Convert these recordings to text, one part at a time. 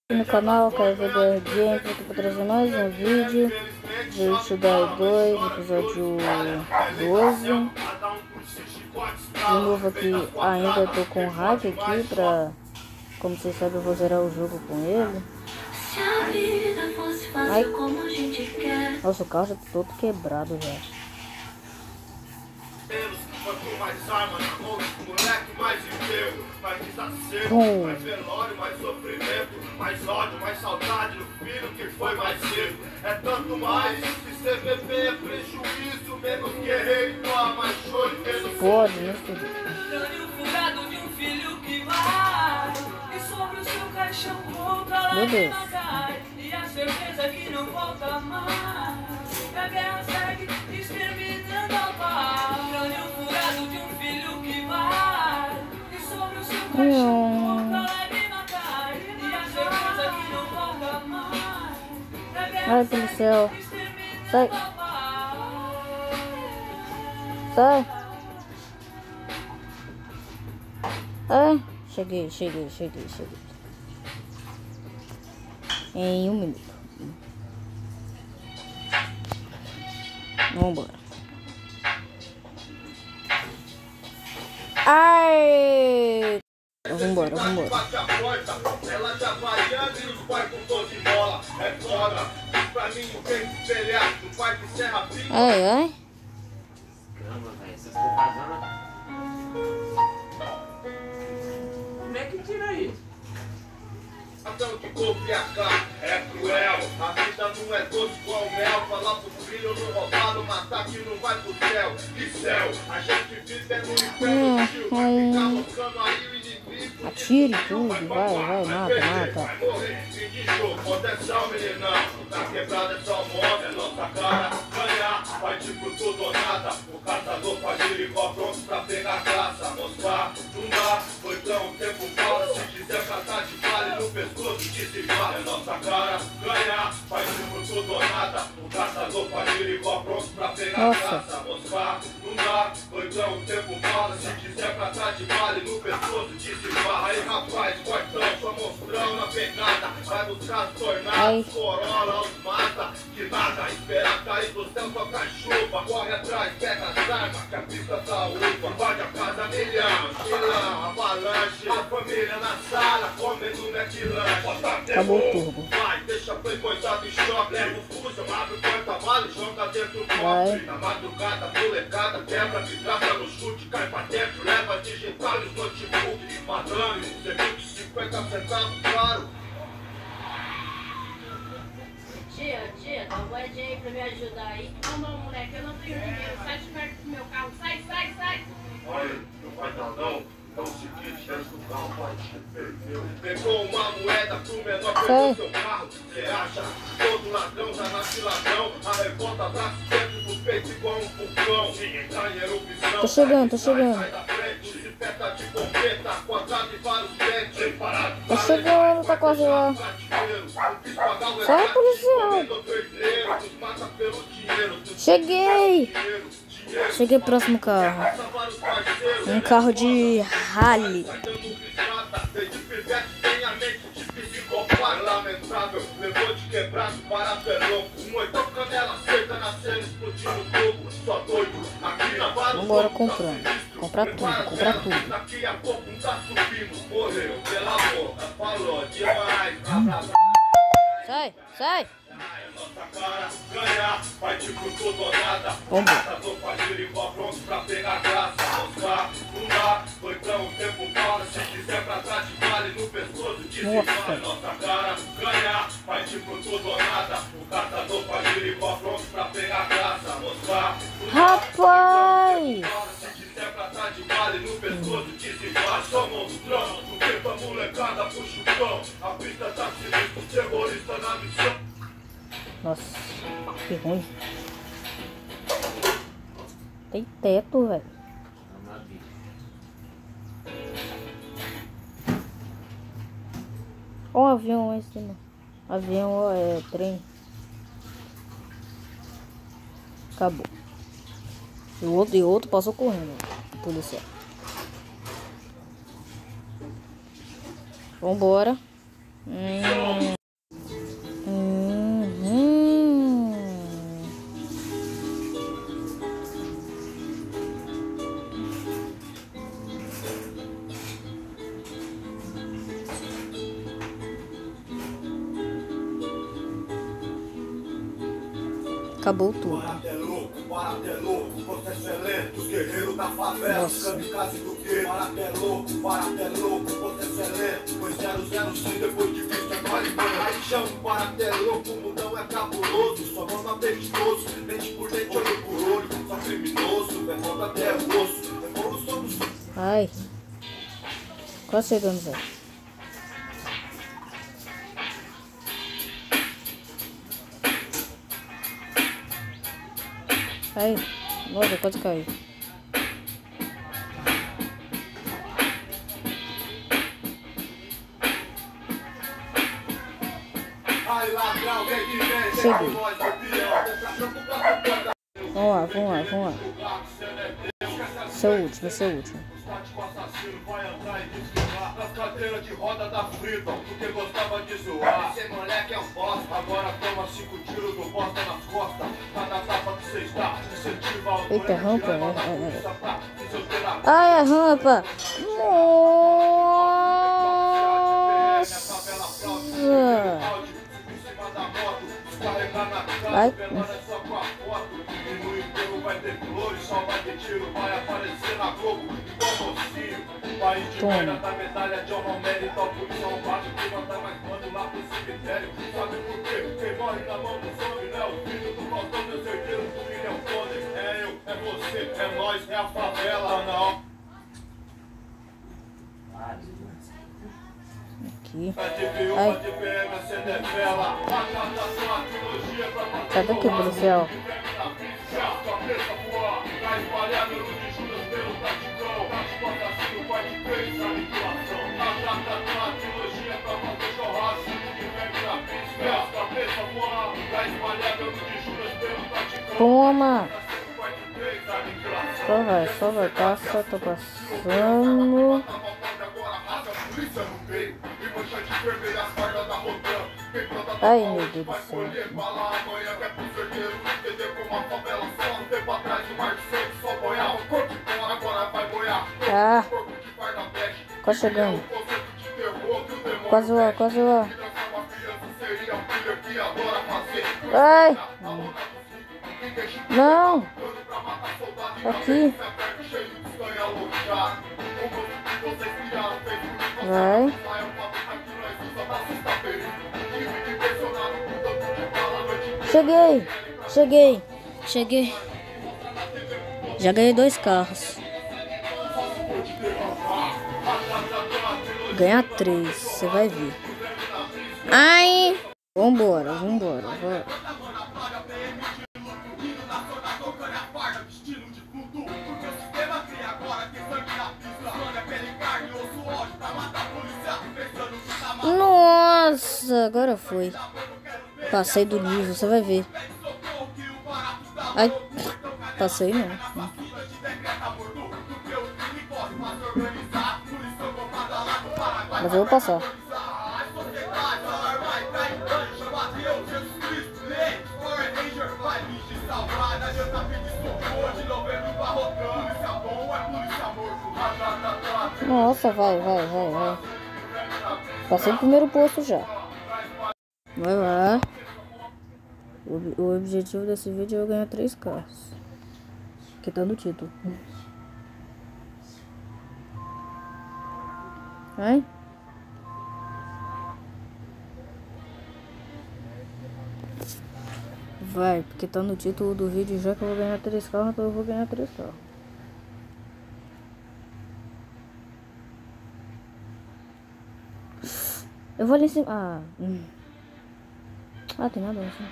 No canal, quero ver BR Games, eu tô trazendo mais um vídeo de Shudai 2, episódio 12. De novo aqui, ainda tô com o hack aqui pra, como vocês sabem, eu vou zerar o jogo com ele. Ai. Nossa, o carro já tá todo quebrado já. Quanto mais arma na mão, moleque mais enterro, mais desacego, mais velório, mais sofrimento, mais ódio, mais saudade do filho que foi mais cedo. É tanto mais, se CVP é prejuízo, menos guerreiro, não há mais choro, menos pode, né, filho? Crânio furado de um filho que vai, e sobre o seu caixão contra a lágrima cai, e a certeza que não volta mais. A guerra segue, exterminando ao pai. Crânio furado de um filho que vai, e sobre o seu caixão contra a lágrima cai, e a certeza que não volta mais. A guerra Ai, policial. segue, Sai. exterminando ao pai. Sai. Ai, cheguei. Em 1 minuto. Vambora. Ai! Vambora. bate a porta, ela já vaiando e os pais com tom de bola. É foda, pra mim não tem que espelhar, no parque Serra Pinta. Ai. Caramba, velho, vocês estão fazendo. Como é que tira isso? Ação de corpo e a cara é cruel. A vida não é doce igual mel. Falar pro filho não roubar, não matar que não vai pro céu. Que céu, a gente vive é no inferno, tio. Vai ficar loucando aí o inimigo. Atire tudo, vai, mata. Vai morrer, fim de jogo, proteção, meninão. Tá quebrada é só moda, é nossa cara. Ganhar, vai tipo tudo ou nada. O caçador faz giricó pronto pra pegar caça. Mostrar, não dá, foi tão tempo fora. Se quiser catar de vale no pescoço, que se fala. É nossa cara. Ganhar, faz tipo tudo ou nada. O caçador faz giricó pronto pra pegar caça. Mostrar, não dá, foi tão tempo fora. Se quiser catar de vale no pescoço, que se fala. Aí rapaz, fortão, só mostrão na pegada. Vai buscar as tornadas, corola, os mata. Que nada, espera cair do céu, toca chuva. Corre atrás, pega as armas, que a pista tá uva. Invade a casa, milhão, chilão, avalanche. A família na sala, comendo McLanche. Acabou o turbo. Vai, deixa playboyzado em choque. Leva o fuso, abre o porta-mala e joga dentro do cofre. Na madrugada, molecada, quebra, vidraça no chute. Cai pra dentro, leva digital e os notebook. Madame, você viu que 50 centavos, claro. Tia, dá um guardinha aí pra me ajudar aí. Não, moleque, eu não tenho dinheiro. Sai de perto do meu carro. Sai. Olha, não vai dar não. É o seguinte, antes do carro vai te perder. Pegou uma moeda pro menor, pegou seu carro. Você acha? Todo ladrão já nasce ladrão. A revolta abraça dentro do peito igual um vulcão. Se entrar em erupção, Tô chegando. sai da frente. Se peta de bombeta, quadrado e vários dentes. Tô chegando, tá quase lá. Sai, policial. Cheguei próximo carro. Um carro de rally. Lamentável, levou de quebrado para perlouco. Um oitão canela seca na cena, explodindo fogo. Só doido, aqui na Vara. Vambora comprando. Comprar tudo. Daqui a pouco um tá subindo. Morreu pela boca, falou demais. Sai. Nossa cara, ganhar, vai tipo tudo ou nada. Vamos. Caçador faz giricó pronto pra pegar graça. Mostrar, não dá, foi tão tempo fora. Se quiser pra trás de vale no pescoço, que se fala. Nossa cara, ganhar, vai tipo tudo ou nada. O caçador faz giricó pronto pra pegar graça. Mostrar, não dá, Rapaz! se quiser pra trás de vale no pescoço, que se fala. Só monstrão, o tempo a molecada puxa o cão. A pista tá sinistro, terrorista na missão. Nossa, que ruim. Tem teto, velho. Ó, um avião aí em cima. Avião, ó, é trem. Acabou. E o outro passou correndo. Policial. Vambora. Acabou tudo. Barato é louco, processo é lento, os guerreiros da favela, kamikaze do quê? Barato é louco, processo é lento, pois 005 depois de vista é vale mano. Aí chama, barato é louco, o mundão é cabuloso, só manda perigoso, dente por dente, olho por olho, só criminoso, é volta até o osso, evolução do... Ai. Quase chegamos aí. Aí, nossa, quase caiu. Cheguei. Vamos lá. Seu último, vai ser o último. Nas cadeiras de roda da Freedom, porque gostava de zoar. Esse moleque é um bosta, agora toma 5 tiros do bosta nas costas. Cada tapa que cê está, incentiva o eita, rampa, ai, a rampa. Nossa. Ai. Toma. É nós, é a favela, não. Aqui. Ai. Sai daqui, policial. Toma! Só vai, passa, tô passando. Ai, meu Deus do céu. Ah, quase chegando. Quase lá. Ai! Não! Aqui. Vai. Cheguei. Já ganhei 2 carros. Ganhar 3, você vai ver. Ai! Vambora. Nossa, agora foi. Passei do nível, você vai ver. Ai, passei não. Mas eu vou passar. Nossa, vai. Passei no primeiro posto já. Vai lá. O objetivo desse vídeo é eu ganhar 3 carros. Que tá no título. Vai. Vai, porque tá no título do vídeo já que eu vou ganhar 3 carros, então eu vou ganhar 3 carros. Eu vou ali em cima. Tem nada assim.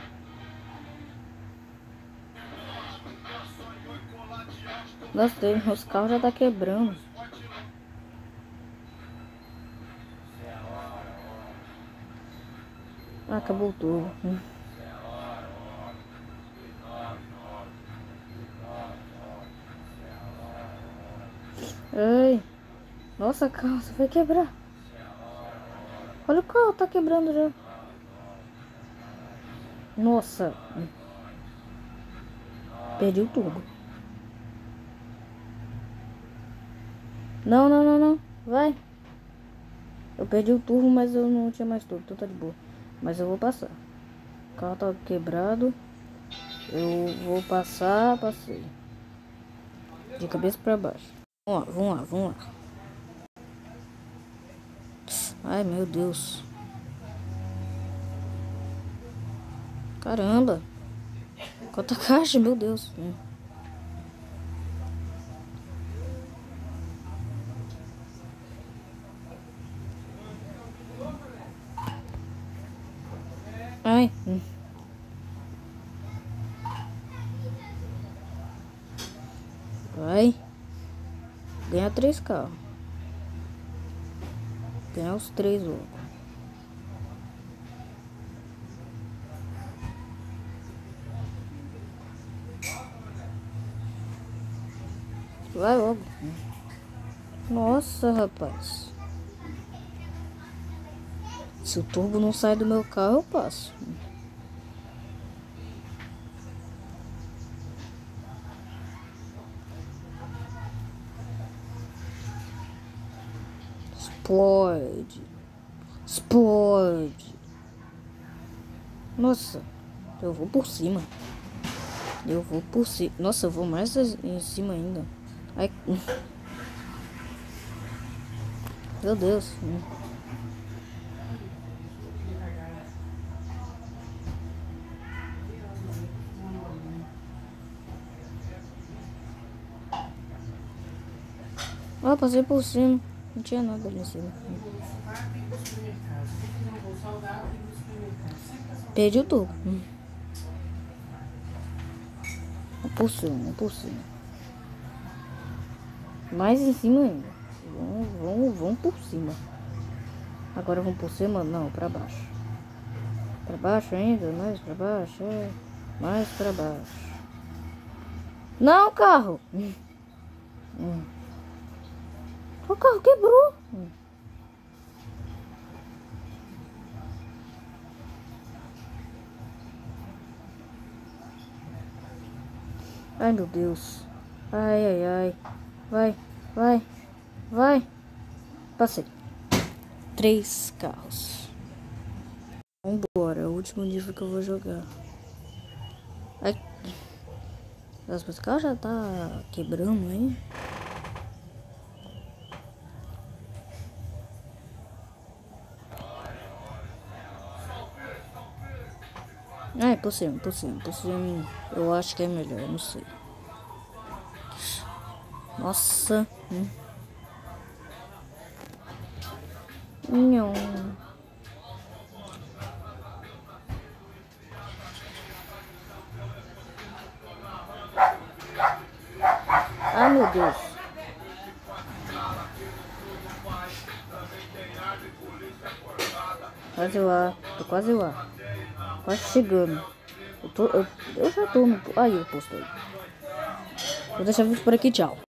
Nossa, os carros já tá quebrando. Acabou tudo. Ai. Nossa, carro, você vai quebrar. Olha o carro, tá quebrando já. Nossa. Perdi o turbo. Não. Vai. Eu perdi o turbo, mas eu não tinha mais turbo. Então tá de boa. Mas eu vou passar. O carro tá quebrado. Eu vou passar, passei. De cabeça pra baixo. Vamos lá. Ai, meu Deus. Caramba. Quanta caixa, meu Deus. Ai. Vai. Ganhar 3K. Ganhar os 3 logo. Vai logo. Nossa, rapaz. Se o turbo não sai do meu carro, eu passo. Explode. Nossa, eu vou por cima. Nossa, eu vou mais em cima ainda. Ai. Meu Deus. Ah, passei por cima. Não tinha nada ali em cima. Perdi o turbo. Por cima. Mais em cima ainda. Vamos por cima. Agora vamos por cima? Não, pra baixo. Pra baixo ainda? Mais pra baixo? É. Mais pra baixo. Não, carro! O carro quebrou. Ai, meu Deus. Ai. Vai. Passei. 3 carros. Vambora. É o último nível que eu vou jogar. Ai. Nossa, mas o carro já tá quebrando, hein? Ah, é por cima. Eu acho que é melhor, eu não sei. Nossa. Não. Ai, meu Deus. Quase lá. Tô quase lá. Quase chegando. Eu já tô no... Aí eu postei. Vou deixar o vídeo por aqui, tchau.